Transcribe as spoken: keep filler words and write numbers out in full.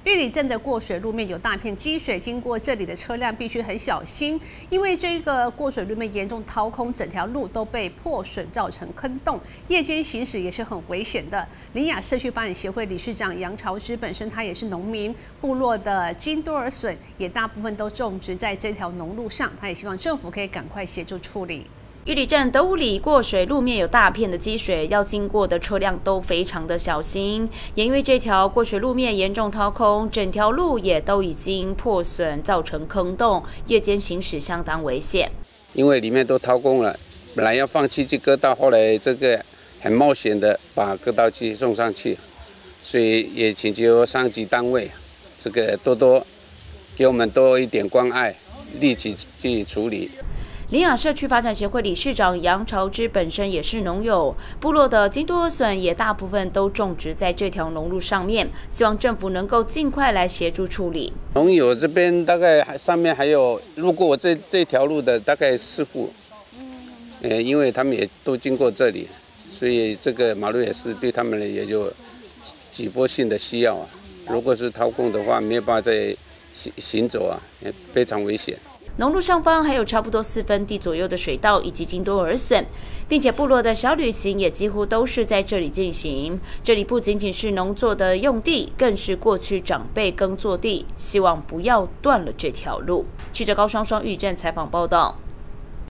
玉里镇的过水路面有大片积水，经过这里的车辆必须很小心，因为这个过水路面严重掏空，整条路都被破损，造成坑洞，夜间行驶也是很危险的。林雅社区发展协会理事长杨朝之本身他也是农民，部落的金多尔笋也大部分都种植在这条农路上，他也希望政府可以赶快协助处理。 玉里镇德武里过水路面有大片的积水，要经过的车辆都非常的小心。也因为这条过水路面严重掏空，整条路也都已经破损，造成坑洞，夜间行驶相当危险。 因为里面都掏空了，本来要放弃这割道，后来这个很冒险的把割道机送上去，所以也请求上级单位这个多多给我们多一点关爱，立即去处理。 林雅社区发展协会理事长杨朝之本身也是农友，部落的金多尔笋也大部分都种植在这条农路上面，希望政府能够尽快来协助处理。 农友这边大概上面还有路过我这这条路的大概四户，呃，因为他们也都经过这里，所以这个马路也是对他们也有急迫性的需要啊。如果是掏空的话，没有办法再行行走啊，也非常危险。 农路上方还有差不多四分地左右的水稻以及金多尔笋，并且部落的小旅行也几乎都是在这里进行。这里不仅仅是农作的用地，更是过去长辈耕作地，希望不要断了这条路。记者高双双玉里镇采访报道。